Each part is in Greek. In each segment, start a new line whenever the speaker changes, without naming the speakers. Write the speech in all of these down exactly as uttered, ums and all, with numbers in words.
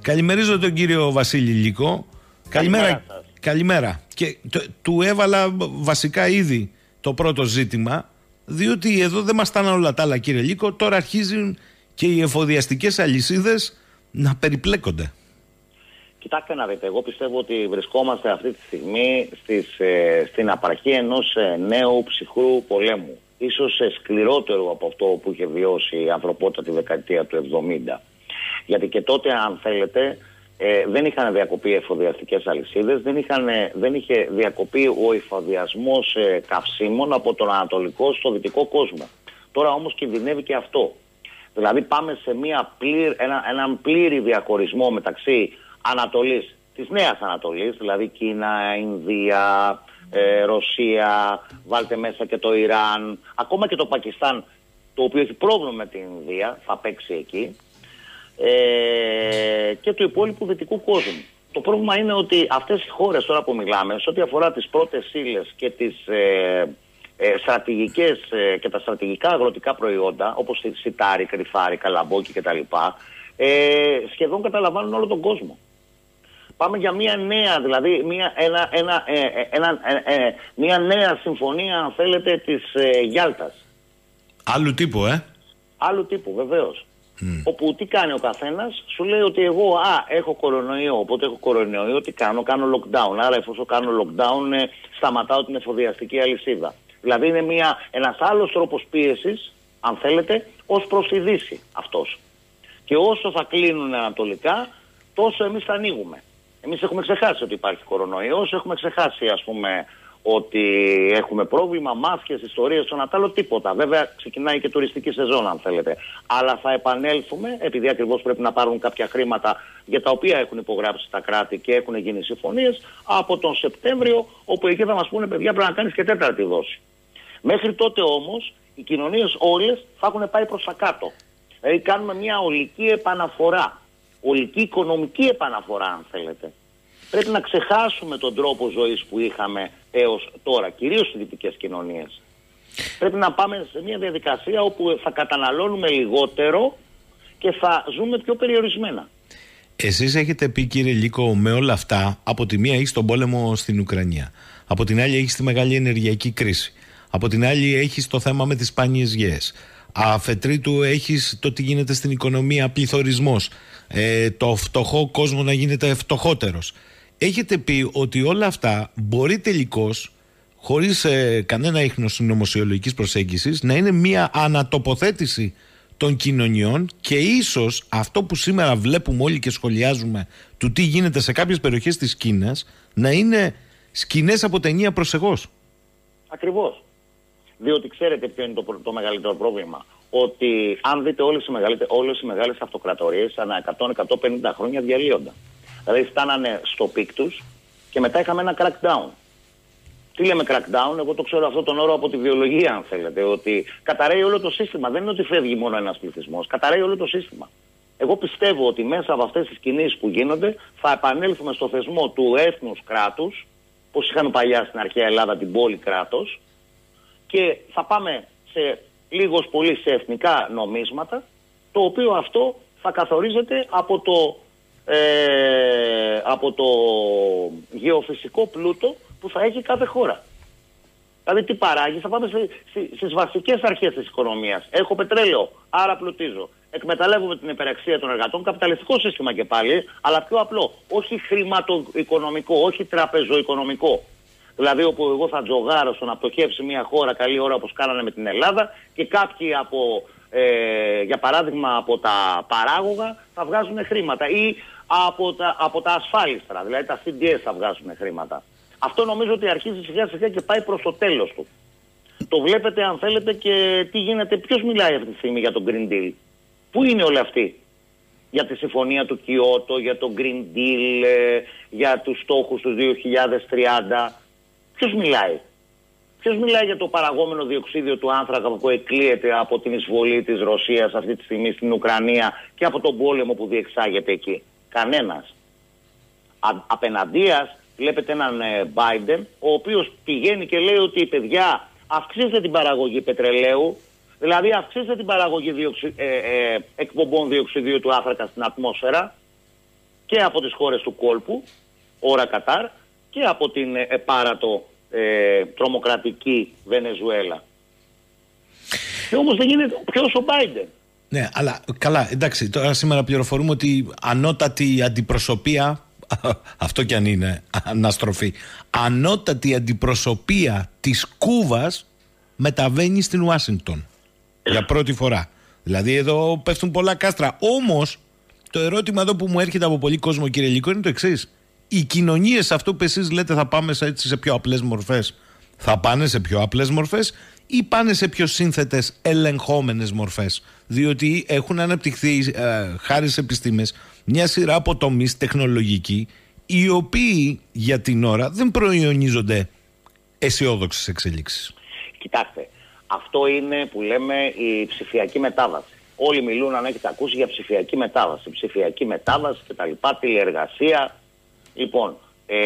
Καλημερίζω τον κύριο Βασίλη Λύκο. Καλημέρα. Καλημέρα. Και το, του έβαλα βασικά ήδη το πρώτο ζήτημα, διότι εδώ δεν μας στάναν όλα τα άλλα, κύριε Λύκο. Τώρα αρχίζουν και οι εφοδιαστικές αλυσίδες να περιπλέκονται.
Κοιτάξτε να δείτε, εγώ πιστεύω ότι βρισκόμαστε αυτή τη στιγμή στις, ε, στην απαρχή ενός ε, νέου ψυχρού πολέμου. Ίσως ε, σκληρότερο από αυτό που είχε βιώσει η ανθρωπότητα τη δεκαετία του εβδομήντα. Γιατί και τότε, αν θέλετε, ε, δεν είχαν διακοπεί εφοδιαστικές αλυσίδες, δεν, είχαν, δεν είχε διακοπεί ο εφοδιασμός ε, καυσίμων από τον ανατολικό στο δυτικό κόσμο. Τώρα όμως κινδυνεύει και αυτό. Δηλαδή πάμε σε μια πλήρ, ένα, έναν πλήρη διαχωρισμό μεταξύ Ανατολής, της νέας Ανατολής, δηλαδή Κίνα, Ινδία, ε, Ρωσία, βάλτε μέσα και το Ιράν, ακόμα και το Πακιστάν, το οποίο έχει πρόβλημα με την Ινδία, θα παίξει εκεί, ε, και του υπόλοιπου δυτικού κόσμου. Το πρόβλημα είναι ότι αυτές οι χώρες τώρα που μιλάμε, σε ό,τι αφορά τις πρώτες ύλες και τις ε, ε, στρατηγικές ε, και τα στρατηγικά αγροτικά προϊόντα, όπως σιτάρι, κρυφάρι, καλαμπόκι κτλ., ε, σχεδόν καταλαμβάνουν όλο τον κόσμο. Πάμε για μια νέα, δηλαδή μια, ένα, ένα, ε, ένα, ε, ε, μια νέα συμφωνία, αν θέλετε, της ε, Γιάλτας.
Άλλου τύπου, ε?
Άλλου τύπου, βεβαίως.
Mm.
Όπου τι κάνει ο καθένας, σου λέει ότι εγώ α, έχω κορονοϊό, οπότε έχω κορονοϊό, τι κάνω, κάνω lockdown. Άρα εφόσον κάνω lockdown, ε, σταματάω την εφοδιαστική αλυσίδα. Δηλαδή είναι μια, ένας άλλος τρόπος πίεσης, αν θέλετε, ως προς τη Δύση αυτός. Και όσο θα κλείνουν ανατολικά, τόσο εμείς θα ανοίγουμε. Εμείς έχουμε ξεχάσει ότι υπάρχει κορονοϊός, έχουμε ξεχάσει, ας πούμε, ότι έχουμε πρόβλημα, μάσκες, ιστορίες, στον Ατάλο, τίποτα. Βέβαια ξεκινάει και τουριστική σεζόν, αν θέλετε. Αλλά θα επανέλθουμε, επειδή ακριβώς πρέπει να πάρουν κάποια χρήματα για τα οποία έχουν υπογράψει τα κράτη και έχουν γίνει συμφωνίες, από τον Σεπτέμβριο, όπου εκεί θα μας πούνε, παιδιά, πρέπει να κάνεις και τέταρτη δόση. Μέχρι τότε όμως οι κοινωνίες όλες θα έχουν πάει προς τα κάτω. Δηλαδή κάνουμε μια ολική επαναφορά. Ολική οικονομική επαναφορά, αν θέλετε. Πρέπει να ξεχάσουμε τον τρόπο ζωής που είχαμε έως τώρα, κυρίως στις δυτικές κοινωνίες. Πρέπει να πάμε σε μια διαδικασία όπου θα καταναλώνουμε λιγότερο και θα ζούμε πιο περιορισμένα.
Εσείς έχετε πει, κύριε Λύκο, με όλα αυτά, από τη μία έχεις τον πόλεμο στην Ουκρανία, από την άλλη έχεις τη μεγάλη ενεργειακή κρίση, από την άλλη έχεις το θέμα με τις σπάνιες γέες, αφετρίτου έχεις το τι γίνεται στην οικονομία, πληθωρισμός, ε, το φτωχό κόσμο να γίνεται φτωχότερος. Έχετε πει ότι όλα αυτά μπορεί τελικώς, χωρίς ε, κανένα ίχνος συνωμοσιολογικής προσέγγισης, να είναι μια ανατοποθέτηση των κοινωνιών και ίσως αυτό που σήμερα βλέπουμε όλοι και σχολιάζουμε του τι γίνεται σε κάποιες περιοχές της Κίνας να είναι σκηνές από ταινία προσεγώς.
Ακριβώς. Διότι ξέρετε ποιο είναι το, το μεγαλύτερο πρόβλημα. Ότι αν δείτε όλες οι, όλες οι μεγάλες αυτοκρατορίες ανά εκατό με εκατόν πενήντα χρόνια διαλύονταν. Δηλαδή φτάνανε στο πικ τους και μετά είχαμε ένα crackdown. Τι λέμε crackdown? Εγώ το ξέρω αυτό τον όρο από τη βιολογία, αν θέλετε. Ότι καταραίει όλο το σύστημα. Δεν είναι ότι φεύγει μόνο ένας πληθυσμός. Καταραίει όλο το σύστημα. Εγώ πιστεύω ότι μέσα από αυτές τις κινήσεις που γίνονται θα επανέλθουμε στο θεσμό του έθνους κράτους, όπως είχαμε παλιά στην αρχαία Ελλάδα την πόλη κράτος, και θα πάμε σε λίγος πολύ σε εθνικά νομίσματα, το οποίο αυτό θα καθορίζεται από το, ε, από το γεωφυσικό πλούτο που θα έχει κάθε χώρα. Δηλαδή τι παράγει, θα πάμε σε, σε, στις βασικές αρχές της οικονομίας. Έχω πετρέλαιο, άρα πλουτίζω. Εκμεταλλεύομαι την υπεραξία των εργατών, καπιταλιστικό σύστημα και πάλι, αλλά πιο απλό. Όχι χρηματοοικονομικό, όχι τραπεζοοικονομικό. Δηλαδή όπου εγώ θα τζογάρω στο να πτωχεύσει μια χώρα καλή ώρα όπως κάνανε με την Ελλάδα και κάποιοι από, ε, για παράδειγμα από τα παράγωγα θα βγάζουν χρήματα ή από τα, από τα ασφάλιστρα, δηλαδή τα σι ντι ες θα βγάζουν χρήματα. Αυτό νομίζω ότι αρχίζει σιγά σιγά και πάει προς το τέλος του. Το βλέπετε αν θέλετε και τι γίνεται, ποιος μιλάει αυτή τη στιγμή για τον Green Deal? Πού είναι όλοι αυτοί? Για τη συμφωνία του Κιώτο, για το Green Deal, ε, για τους στόχους του δύο χιλιάδες τριάντα. Ποιος μιλάει? Ποιος μιλάει για το παραγόμενο διοξίδιο του άνθρακα που εκλείεται από την εισβολή της Ρωσίας αυτή τη στιγμή στην Ουκρανία και από τον πόλεμο που διεξάγεται εκεί? Κανένας. Α, απέναντίας βλέπετε έναν ε, Biden, ο οποίος πηγαίνει και λέει ότι παιδιά αυξήστε την παραγωγή πετρελαίου, δηλαδή αυξήστε την παραγωγή διοξι... ε, ε, εκπομπών διοξιδίου του άνθρακα στην ατμόσφαιρα, και από τις χώρες του κόλπου, ώρα Κατάρ, και από την επάρατο ε, τρομοκρατική Βενεζουέλα. Και όμως δεν είναι ποιος ο Μπάιντεν.
Ναι, αλλά καλά, εντάξει, τώρα σήμερα πληροφορούμε ότι ανώτατη αντιπροσωπεία, αυτό κι αν είναι αναστροφή, ανώτατη αντιπροσωπεία της Κούβας μεταβαίνει στην Ουάσιγκτον για πρώτη φορά. Δηλαδή εδώ πέφτουν πολλά κάστρα. Όμως το ερώτημα εδώ που μου έρχεται από πολύ κόσμο, κύριε Λύκο, είναι το εξής. Οι κοινωνίες, αυτό που εσείς λέτε, θα πάμε σε, έτσι, σε πιο απλές μορφές, θα πάνε σε πιο απλές μορφές ή πάνε σε πιο σύνθετες ελεγχόμενες μορφές? Διότι έχουν αναπτυχθεί ε, χάρη σε επιστήμες μια σειρά από τομείς τεχνολογικοί, οι οποίοι για την ώρα δεν προϊονίζονται αισιόδοξες εξελίξεις.
Κοιτάξτε, αυτό είναι που λέμε η ψηφιακή μετάβαση. Όλοι μιλούν, αν έχετε ακούσει, για ψηφιακή μετάβαση. Ψηφιακή μετάβαση κτλ. Τηλεεργασία. Λοιπόν, ε,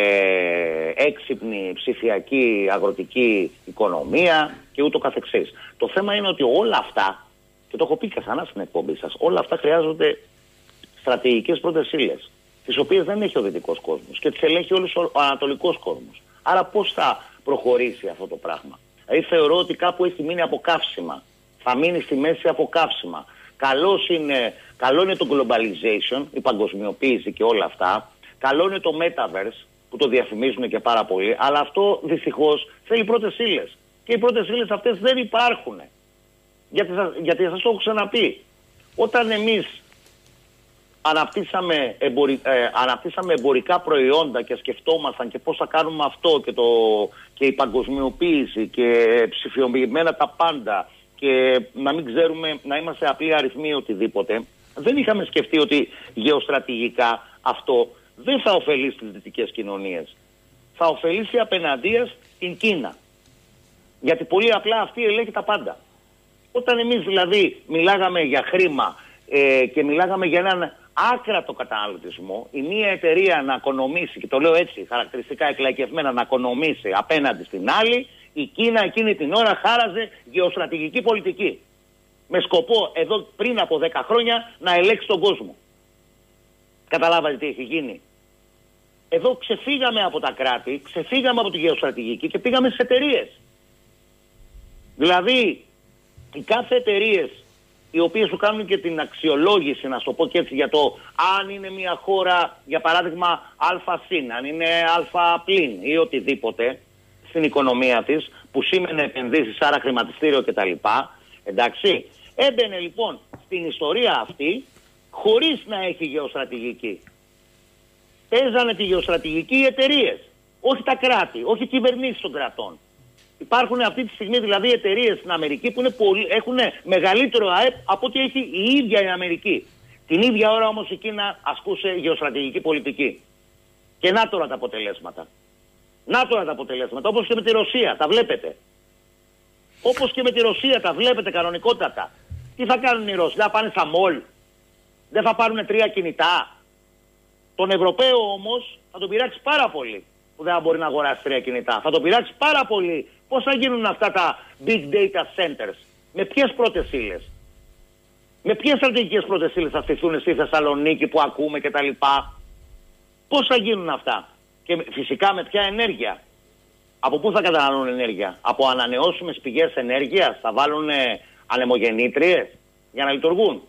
έξυπνη ψηφιακή αγροτική οικονομία και ούτω καθεξής. Το θέμα είναι ότι όλα αυτά, και το έχω πει και ξανά στην εκπομπή σας, όλα αυτά χρειάζονται στρατηγικές πρώτες ύλες, τις οποίες δεν έχει ο δυτικός κόσμος και τις ελέγχει όλος ο ανατολικός κόσμος. Άρα πώς θα προχωρήσει αυτό το πράγμα? Δηλαδή θεωρώ ότι κάπου έχει μείνει από καύσιμα. Θα μείνει στη μέση από καύσιμα. Καλός είναι, καλό είναι το globalization, η παγκοσμιοποίηση και όλα αυτά. Καλό είναι το metaverse που το διαφημίζουν και πάρα πολύ. Αλλά αυτό δυστυχώς θέλει πρώτες ύλες. Και οι πρώτες ύλες αυτές δεν υπάρχουν. Γιατί, γιατί σας το έχω ξαναπεί. Όταν εμείς αναπτύσσαμε, εμπορι, ε, αναπτύσσαμε εμπορικά προϊόντα και σκεφτόμασταν και πώς θα κάνουμε αυτό και, το, και η παγκοσμιοποίηση και ψηφιοποιημένα τα πάντα και να μην ξέρουμε, να είμαστε απλοί αριθμοί οτιδήποτε, δεν είχαμε σκεφτεί ότι γεωστρατηγικά αυτό δεν θα ωφελήσει τις δυτικές κοινωνίες. Θα ωφελήσει απέναντίας την Κίνα. Γιατί πολύ απλά αυτή ελέγχει τα πάντα. Όταν εμείς δηλαδή μιλάγαμε για χρήμα ε, και μιλάγαμε για έναν άκρατο καταναλωτισμό, η μία εταιρεία να οικονομήσει, και το λέω έτσι χαρακτηριστικά εκλαϊκευμένα, να οικονομήσει απέναντι στην άλλη, η Κίνα εκείνη την ώρα χάραζε γεωστρατηγική πολιτική. Με σκοπό εδώ πριν από δέκα χρόνια να ελέγξει τον κόσμο. Καταλάβατε τι έχει γίνει? Εδώ ξεφύγαμε από τα κράτη, ξεφύγαμε από τη γεωστρατηγική και πήγαμε στις εταιρείες. Δηλαδή, οι κάθε εταιρείες οι οποίες σου κάνουν και την αξιολόγηση, να σου το πω και έτσι, για το αν είναι μια χώρα, για παράδειγμα, α συν, αν είναι α πλην ή οτιδήποτε στην οικονομία της, που σήμαινε επενδύσεις, άρα χρηματιστήριο κτλ. Εντάξει, έμπαινε λοιπόν στην ιστορία αυτή χωρίς να έχει γεωστρατηγική. Παίζανε τη γεωστρατηγική οι εταιρείες, όχι τα κράτη, όχι οι κυβερνήσεις των κρατών. Υπάρχουν αυτή τη στιγμή δηλαδή εταιρείες στην Αμερική που είναι πολύ, έχουν μεγαλύτερο ΑΕΠ από ό,τι έχει η ίδια η Αμερική. Την ίδια ώρα όμως η Κίνα ασκούσε γεωστρατηγική πολιτική. Και να τώρα τα αποτελέσματα. Να τώρα τα αποτελέσματα. Όπως και με τη Ρωσία, τα βλέπετε. Όπως και με τη Ρωσία, τα βλέπετε κανονικότατα. Τι θα κάνουν οι Ρώσοι? Θα πάνε στα μολ? Δεν θα πάρουν τρία κινητά? Τον Ευρωπαίο όμως θα τον πειράξει πάρα πολύ που δεν θα μπορεί να αγοράσει τρία κινητά. Θα τον πειράξει πάρα πολύ πώς θα γίνουν αυτά τα big data centers. Με ποιες πρώτες ύλες? Με ποιες στρατηγικές πρώτες ύλες θα στηθούν στη Θεσσαλονίκη που ακούμε κτλ. Πώς θα γίνουν αυτά? Και φυσικά με ποια ενέργεια? Από πού θα καταναλώνουν ενέργεια? Από ανανεώσιμες πηγές ενέργειας? Θα βάλουν ανεμογεννήτριες για να λειτουργούν?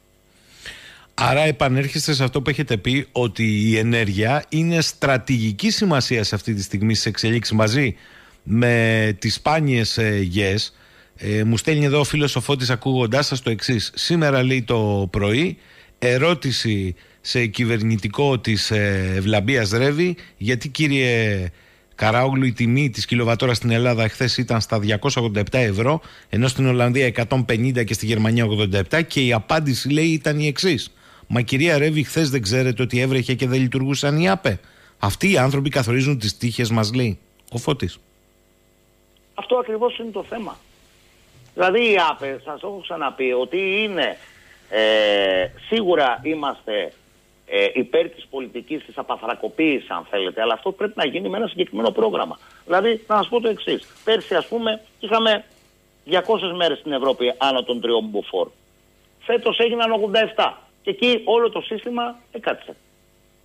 Άρα επανέρχεστε σε αυτό που έχετε πει, ότι η ενέργεια είναι στρατηγική σημασία σε αυτή τη στιγμή στις εξελίξεις, μαζί με τις σπάνιες ε, γεές. Ε, μου στέλνει εδώ ο φίλος ο Φώτης ακούγοντάς σας το εξής. Σήμερα, λέει, το πρωί ερώτηση σε κυβερνητικό της ε, Ευλαμπίας Ρεύη, γιατί, κύριε Καράογλου, η τιμή της κιλοβατόρας στην Ελλάδα χθες ήταν στα διακόσια ογδόντα επτά ευρώ, ενώ στην Ολλανδία εκατόν πενήντα και στη Γερμανία ογδόντα επτά, και η απάντηση, λέει, ήταν η εξής. Μα, κυρία Ρεύη, χθες δεν ξέρετε ότι έβρεχε και δεν λειτουργούσαν οι ΑΠΕ? Αυτοί οι άνθρωποι καθορίζουν τις τύχες μας, λέει ο Φώτης.
Αυτό ακριβώς είναι το θέμα. Δηλαδή οι ΑΠΕ, σας έχω ξαναπεί ότι είναι, ε, σίγουρα είμαστε ε, υπέρ της πολιτικής της απαθρακοποίησης, αν θέλετε, αλλά αυτό πρέπει να γίνει με ένα συγκεκριμένο πρόγραμμα. Δηλαδή, να σας πω το εξής. Πέρσι, ας πούμε, είχαμε διακόσιες μέρες στην Ευρώπη άνω των τριών μποφόρ. Φέτος έγιναν ογδόντα επτά. Και εκεί όλο το σύστημα έκατσε.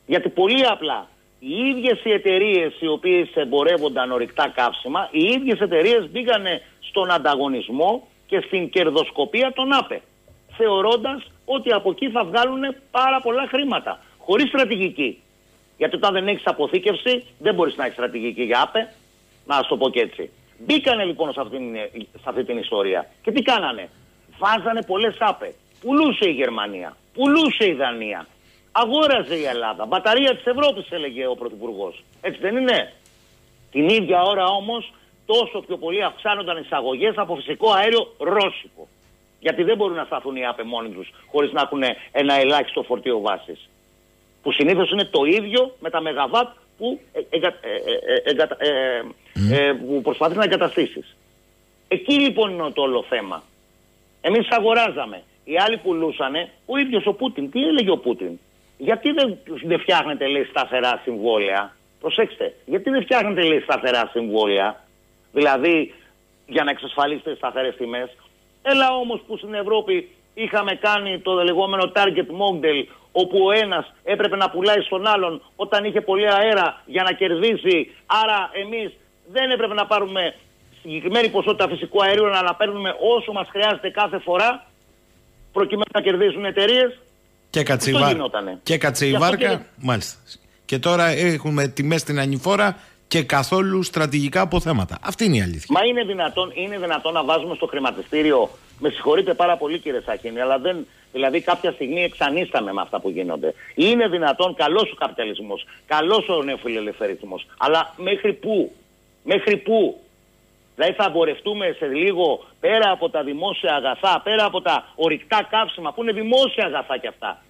Γιατί πολύ απλά οι ίδιες οι εταιρείες οι οποίες εμπορεύονταν ορυκτά καύσιμα, οι ίδιες εταιρείες μπήκανε στον ανταγωνισμό και στην κερδοσκοπία των ΑΠΕ, θεωρώντας ότι από εκεί θα βγάλουν πάρα πολλά χρήματα, χωρίς στρατηγική. Γιατί όταν δεν έχεις αποθήκευση, δεν μπορείς να έχεις στρατηγική για ΑΠΕ, να το πω και έτσι. Μπήκανε λοιπόν σε αυτή, σε αυτή την ιστορία. Και τι κάνανε? Βάζανε πολλές ΑΠΕ. Πουλούσε η Γερμανία, πουλούσε η Δανία, αγόραζε η Ελλάδα. Μπαταρία της Ευρώπης, έλεγε ο Πρωθυπουργός. Έτσι δεν είναι? Την ίδια ώρα όμως, τόσο πιο πολύ αυξάνονταν εισαγωγές από φυσικό αέριο ρώσικο. Γιατί δεν μπορούν να σταθούν οι ΑΠΕ μόνοι τους χωρίς να έχουν ένα ελάχιστο φορτίο βάσης. Που συνήθως είναι το ίδιο με τα μεγαβάτ που, εγκα, ε, ε, εγκα, ε, ε, που προσπαθείς να εγκαταστήσεις. Εκεί λοιπόν είναι το όλο θέμα. Εμείς αγοράζαμε. Οι άλλοι πουλούσανε. Ο ίδιος ο Πούτιν. Τι έλεγε ο Πούτιν? Γιατί δεν, δεν φτιάχνετε, λέει, σταθερά συμβόλαια? Προσέξτε. Γιατί δεν φτιάχνετε, λέει, σταθερά συμβόλαια? Δηλαδή για να εξασφαλίσετε σταθερές τιμές. Έλα όμως που στην Ευρώπη είχαμε κάνει το λεγόμενο target model, όπου ο ένας έπρεπε να πουλάει στον άλλον όταν είχε πολύ αέρα για να κερδίσει. Άρα εμείς δεν έπρεπε να πάρουμε συγκεκριμένη ποσότητα φυσικού αερίου, αλλά να παίρνουμε όσο μας χρειάζεται κάθε φορά, προκειμένου να κερδίσουν εταιρείες.
Και κάτσε η βάρκα. Και κάτσε η βάρκα. Και... Μάλιστα. Και τώρα έχουμε τιμές στην ανηφόρα και καθόλου στρατηγικά αποθέματα. Αυτή είναι η αλήθεια.
Μα είναι δυνατόν, είναι δυνατόν να βάζουμε στο χρηματιστήριο? Με συγχωρείτε πάρα πολύ, κύριε Σαχίνη, αλλά δεν. Δηλαδή, κάποια στιγμή εξανίσταμε με αυτά που γίνονται. Είναι δυνατόν? Καλός ο καπιταλισμός, καλός ο νεοφιλελευθερισμός. Αλλά μέχρι πού? Μέχρι πού? Δηλαδή, θα εμπορευτούμε σε λίγο πέρα από τα δημόσια αγαθά, πέρα από τα ορυκτά καύσιμα, που είναι δημόσια αγαθά κι αυτά.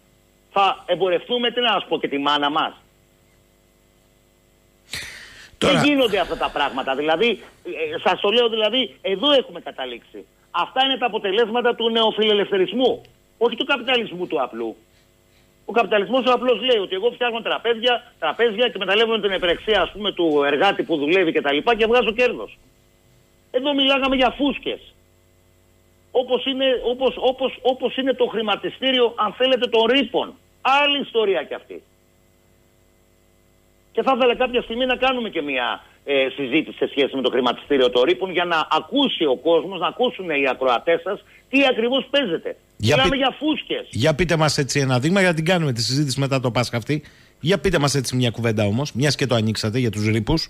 Θα εμπορευτούμε, τι να σας πω, και τη μάνα μας? Τώρα... Δεν γίνονται αυτά τα πράγματα. Δηλαδή, ε, σας το λέω, δηλαδή, εδώ έχουμε καταλήξει. Αυτά είναι τα αποτελέσματα του νεοφιλελευθερισμού, όχι του καπιταλισμού του απλού. Ο καπιταλισμός ο απλός λέει ότι εγώ φτιάχνω τραπέζια, τραπέζια και μεταλλεύω την επερεξία, ας πούμε, του εργάτη που δουλεύει και τα λοιπά και βγάζω κέρδος. Εδώ μιλάγαμε για φούσκες. Όπως είναι, όπως, όπως, όπως είναι το χρηματιστήριο, αν θέλετε, των ρήπων. Άλλη ιστορία κι αυτή. Και θα ήθελα κάποια στιγμή να κάνουμε και μια ε, συζήτηση σε σχέση με το χρηματιστήριο των ρήπων, για να ακούσει ο κόσμος, να ακούσουν οι ακροατές σας τι ακριβώς παίζεται.
Για
Μιλάμε
πεί...
για φούσκες.
Για πείτε μας έτσι ένα δείγμα, γιατί την κάνουμε τη συζήτηση μετά το Πάσχα αυτή. Για πείτε μας έτσι μια κουβέντα όμως, μιας και το ανοίξατε, για τους ρήπους.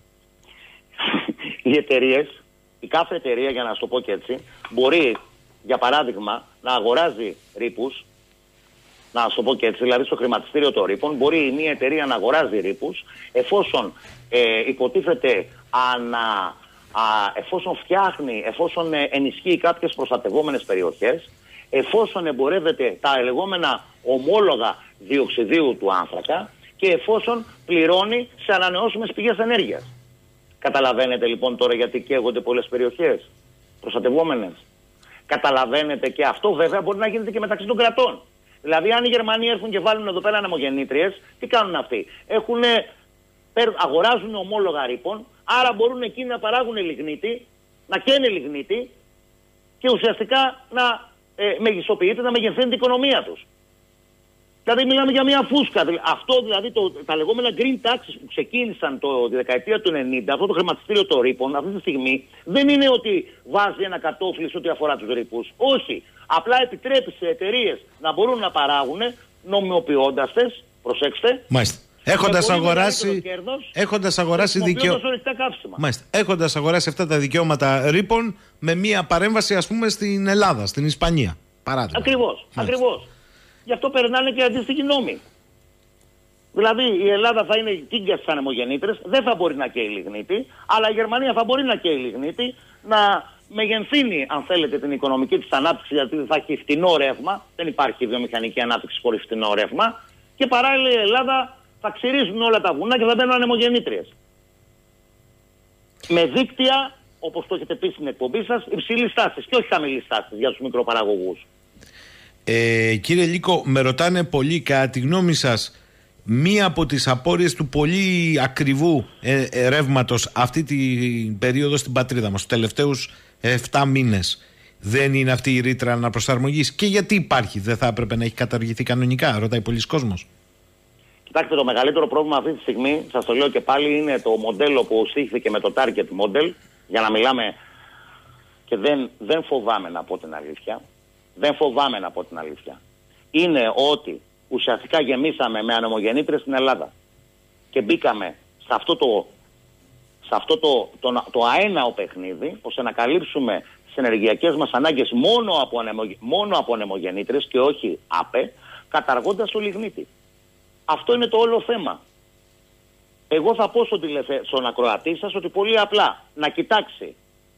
Οι εταιρείες, η κάθε εταιρεία, για να σας το πω και έτσι, μπορεί, για παράδειγμα, να αγοράζει ρήπους. Να σου το πω και έτσι, δηλαδή στο χρηματιστήριο των ρήπων μπορεί μια εταιρεία να αγοράζει ρήπους, εφόσον ε, υποτίθεται ανα, α, εφόσον φτιάχνει, εφόσον ε, ενισχύει κάποιες προστατευόμενες περιοχές, εφόσον εμπορεύεται τα λεγόμενα ομόλογα διοξιδίου του άνθρακα και εφόσον πληρώνει σε ανανεώσιμες πηγές ενέργειας. Καταλαβαίνετε λοιπόν τώρα γιατί καίγονται πολλές περιοχές προστατευόμενες? Καταλαβαίνετε? Και αυτό βέβαια μπορεί να γίνεται και μεταξύ των κρατών. Δηλαδή, αν οι Γερμανοί έρθουν και βάλουν εδώ πέρα ανεμογεννήτριες, τι κάνουν αυτοί? Έχουνε, αγοράζουν ομόλογα ρήπων, άρα μπορούν εκεί να παράγουν λιγνίτη, να καίνε λιγνίτη και ουσιαστικά να ε, μεγιστοποιείται, να μεγεθύνει την οικονομία τους. Δηλαδή, μιλάμε για μια φούσκα. Αυτό δηλαδή, το, τα λεγόμενα green taxes που ξεκίνησαν το, τη δεκαετία του ενενήντα, αυτό το χρηματιστήριο των ρήπων, αυτή τη στιγμή δεν είναι ότι βάζει ένα κατόφλι σε ό,τι αφορά τους ρήπους. Όχι. Απλά επιτρέπει σε εταιρείες να μπορούν να παράγουν νομιμοποιώντας τες, προσέξτε.
Μάλιστα. Έχοντας αγοράσει, έχοντας αγοράσει, δικαιω... έχοντας αγοράσει αυτά τα δικαιώματα ρήπων με μια παρέμβαση, ας πούμε, στην Ελλάδα, στην Ισπανία. Παράδειγμα.
Ακριβώς. Ακριβώς. Γι' αυτό περνάνε και αντίστοιχοι νόμοι. Δηλαδή η Ελλάδα θα είναι τίγκα στις ανεμογεννήτρες, δεν θα μπορεί να καίει λιγνίτη, αλλά η Γερμανία θα μπορεί να καίει λιγνίτη, να μεγενθύνει, αν θέλετε, την οικονομική της ανάπτυξη, γιατί θα έχει φτηνό ρεύμα, δεν υπάρχει βιομηχανική ανάπτυξη χωρίς φτηνό ρεύμα, και παράλληλα η Ελλάδα θα ξυρίζουν όλα τα βουνά και θα μπαίνουν ανεμογεννήτριες. Με δίκτυα, όπως το έχετε πει στην εκπομπή σας, υψηλής τάσης και όχι χαμηλής τάσης για τους μικροπαραγωγούς.
Ε, κύριε Λύκο, με ρωτάνε πολύ, κατά τη γνώμη σας, μία από τις απόρριες του πολύ ακριβού ε, ε, ρεύματος αυτή την περίοδο στην πατρίδα μας, τους τελευταίους επτά μήνες, δεν είναι αυτή η ρήτρα αναπροσαρμογής? Και γιατί υπάρχει? Δεν θα έπρεπε να έχει καταργηθεί κανονικά? Ρωτάει πολλοί κόσμος.
Κοιτάξτε, το μεγαλύτερο πρόβλημα αυτή τη στιγμή, σας το λέω και πάλι, είναι το μοντέλο που στήχθηκε με το target model, για να μιλάμε, και δεν, δεν φοβάμαι να πω την αλήθεια, δεν φοβάμαι να πω την αλήθεια, είναι ότι ουσιαστικά γεμίσαμε με ανεμογεννήτρες στην Ελλάδα και μπήκαμε σε αυτό το, σε αυτό το, το, το, το αέναο παιχνίδι, ώστε να καλύψουμε τις ενεργειακές μας ανάγκες μόνο από, ανεμογε, μόνο από ανεμογεννήτρες και όχι άπε, καταργώντας το λιγνίτη. Αυτό είναι το όλο θέμα. Εγώ θα πω στον, τηλεθε... στον ακροατή σας ότι πολύ απλά να κοιτάξει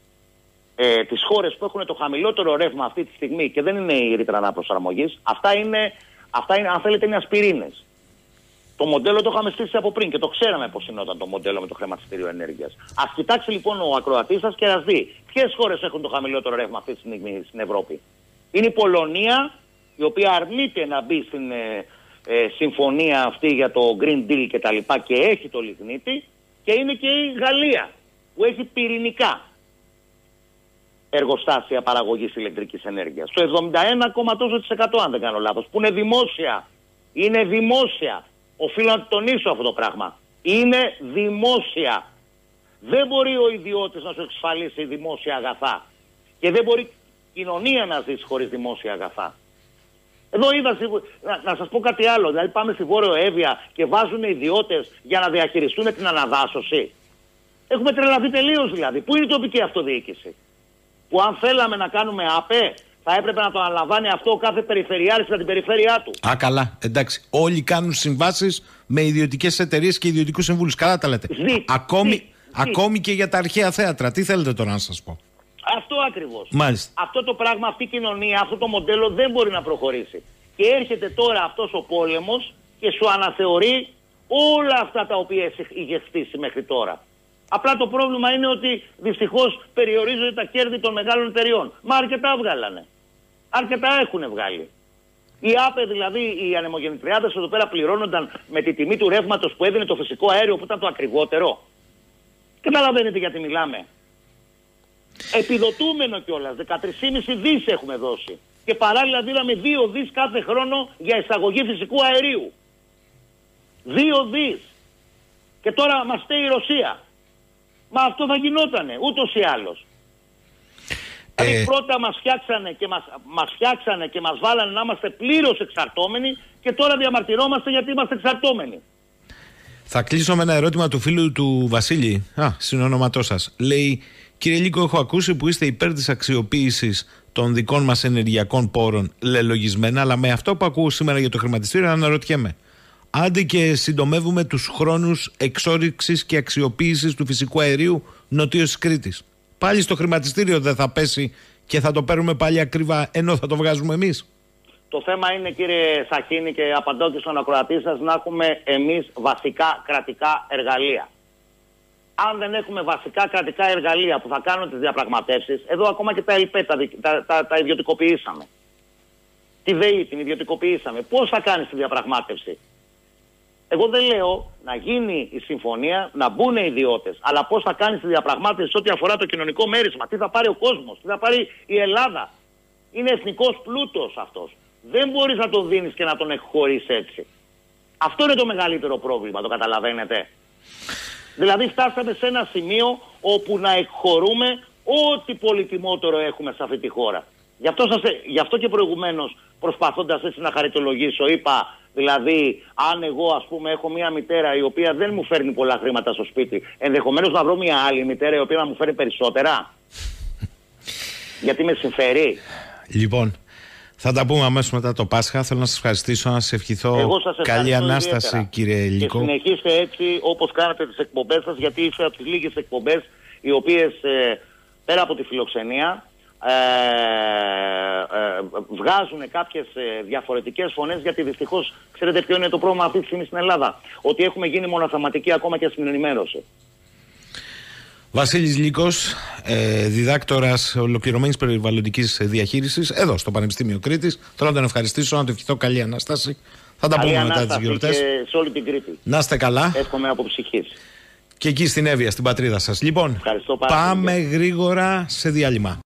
ε, τις χώρες που έχουν το χαμηλότερο ρεύμα αυτή τη στιγμή, και δεν είναι η ρήτρα αναπροσαρμογής, αυτά είναι, αυτά είναι, αν θέλετε, είναι ασπιρίνες. Το μοντέλο το είχαμε στήσει από πριν και το ξέραμε πώς γινόταν το μοντέλο με το χρηματιστήριο ενέργειας. Ας κοιτάξει λοιπόν ο ακροατής σας και ας δει ποιες χώρες έχουν το χαμηλότερο ρεύμα αυτή τη στιγμή στην Ευρώπη. Είναι η Πολωνία, η οποία αρνείται να μπει στην ε, ε, συμφωνία αυτή για το Green Deal και τα λοιπά και έχει το λιγνίτη, και είναι και η Γαλλία που έχει πυρηνικά εργοστάσια παραγωγής ηλεκτρικής ενέργειας. Το εβδομήντα ένα κόμμα τόσο της εκατό, αν δεν κάνω λάθος, που είναι δημόσια. Είναι δημόσια. Οφείλω να τονίσω αυτό το πράγμα. Είναι δημόσια. Δεν μπορεί ο ιδιώτης να σου εξασφαλίσει δημόσια αγαθά. Και δεν μπορεί η κοινωνία να ζήσει χωρίς δημόσια αγαθά. Εδώ είδα, να, να σας πω κάτι άλλο. Δηλαδή πάμε στη Βόρειο Εύβοια και βάζουν ιδιώτες για να διαχειριστούν την αναδάσωση. Έχουμε τρελαθεί τελείως δηλαδή. Πού είναι η τοπική αυτοδιοίκηση? Που αν θέλαμε να κάνουμε ΑΠΕ, θα έπρεπε να το αναλαμβάνει αυτό ο κάθε περιφερειάρχης για την περιφέρειά του. Α,
καλά. Εντάξει. Όλοι κάνουν συμβάσεις με ιδιωτικές εταιρείες και ιδιωτικούς συμβούλους. Καλά τα λέτε.
Ζη,
ακόμη,
ζη,
ακόμη και για τα αρχαία θέατρα. Τι θέλετε τώρα να σας πω?
Αυτό ακριβώς.
Μάλιστα.
Αυτό το πράγμα, αυτή η κοινωνία, αυτό το μοντέλο δεν μπορεί να προχωρήσει. Και έρχεται τώρα αυτός ο πόλεμος και σου αναθεωρεί όλα αυτά τα οποία είχε χτίσει μέχρι τώρα. Απλά το πρόβλημα είναι ότι δυστυχώς περιορίζονται τα κέρδη των μεγάλων εταιριών. Μα αρκετά βγάλανε. Αρκετά έχουν βγάλει. Οι ΑΠΕ, δηλαδή οι ανεμογεννητριάδες εδώ πέρα, πληρώνονταν με τη τιμή του ρεύματος που έδινε το φυσικό αέριο, που ήταν το ακριβότερο. Καταλαβαίνετε γιατί μιλάμε? Επιδοτούμενο κιόλας. δεκατρείς κόμμα πέντε δις έχουμε δώσει. Και παράλληλα δίναμε δύο δις κάθε χρόνο για εισαγωγή φυσικού αερίου. δύο δις. Και τώρα μας στέει η Ρωσία. Μα αυτό θα γινότανε, ούτως ή άλλως. Ε... Δηλαδή πρώτα μας φτιάξανε, και μας, μας φτιάξανε και μας βάλανε να είμαστε πλήρως εξαρτώμενοι, και τώρα διαμαρτυρόμαστε γιατί είμαστε εξαρτώμενοι.
Θα κλείσω με ένα ερώτημα του φίλου του Βασίλη, α, συνονόματό σας. Λέει, κύριε Λύκο, έχω ακούσει που είστε υπέρ της αξιοποίησης των δικών μας ενεργειακών πόρων λελογισμένα, αλλά με αυτό που ακούω σήμερα για το χρηματιστήριο αναρωτιέμαι. Άντε και συντομεύουμε τους χρόνους εξόρυξης και αξιοποίησης του φυσικού αερίου νοτίως της Κρήτης. Πάλι στο χρηματιστήριο δεν θα πέσει και θα το παίρνουμε πάλι ακριβά, ενώ θα το βγάζουμε εμείς?
Το θέμα είναι, κύριε Σαχίνη, και απαντώ και στον ακροατή σας, να έχουμε εμείς βασικά κρατικά εργαλεία. Αν δεν έχουμε βασικά κρατικά εργαλεία που θα κάνουν τις διαπραγματεύσεις, εδώ ακόμα και τα ΕΛΠΕ τα, τα, τα, τα ιδιωτικοποιήσαμε. Τη ΔΕΗ την ιδιωτικοποιήσαμε. Πώς θα κάνεις τη διαπραγμάτευση? Εγώ δεν λέω να γίνει η συμφωνία, να μπουν οι ιδιώτες, αλλά πώς θα κάνεις τη διαπραγμάτευση ό,τι αφορά το κοινωνικό μέρισμα, τι θα πάρει ο κόσμος, τι θα πάρει η Ελλάδα. Είναι εθνικός πλούτος αυτός. Δεν μπορείς να τον δίνεις και να τον εκχωρείς έτσι. Αυτό είναι το μεγαλύτερο πρόβλημα, το καταλαβαίνετε? Δηλαδή φτάσαμε σε ένα σημείο όπου να εκχωρούμε ό,τι πολυτιμότερο έχουμε σε αυτή τη χώρα. Γι' αυτό, σας, γι' αυτό και προηγουμένως, προσπαθώντας έτσι να χαριτολογήσω, είπα, δηλαδή, αν εγώ ας πούμε έχω μια μητέρα η οποία δεν μου φέρνει πολλά χρήματα στο σπίτι, ενδεχομένως να βρω μια άλλη μητέρα η οποία να μου φέρει περισσότερα. Γιατί με συμφέρει.
Λοιπόν, θα τα πούμε αμέσως μετά το Πάσχα. Θέλω να σας ευχαριστήσω, να σας ευχηθώ σας καλή Ανάσταση, ιδιαίτερα, κύριε Λύκο. Και
συνεχίστε έτσι όπως κάνατε τις εκπομπές σας, γιατί είστε από τις λίγες εκπομπές οι οποίες ε, πέρα από τη φιλοξενία Ε, ε, βγάζουν κάποιες ε, διαφορετικές φωνές, γιατί δυστυχώς ξέρετε ποιο είναι το πρόβλημα αυτή τη στιγμή στην Ελλάδα? Ότι έχουμε γίνει μονοθεματικοί ακόμα και στην ενημέρωση.
Βασίλης Λύκος, ε, διδάκτορας ολοκληρωμένης περιβαλλοντικής διαχείρισης εδώ στο Πανεπιστήμιο Κρήτης. Θέλω να τον ευχαριστήσω, να του ευχηθώ καλή Ανάσταση. Θα τα πούμε μετά τις γιορτές.
Και σε όλη την Κρήτη.
Να είστε καλά.
Εύχομαι από ψυχής.
Και εκεί στην Εύβοια, στην πατρίδα σας. Λοιπόν, πάμε γρήγορα σε διάλειμμα.